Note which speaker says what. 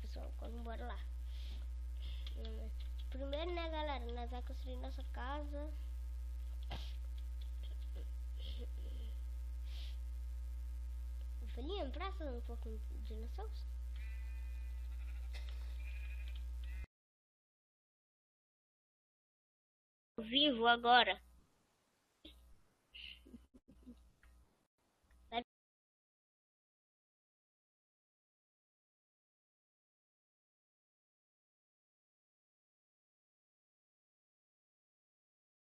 Speaker 1: pessoal, vamos embora lá. Primeiro, né, galera, nós vamos construir nossa casa. Velhinha, empresta um pouco de dinossauros. Vivo agora.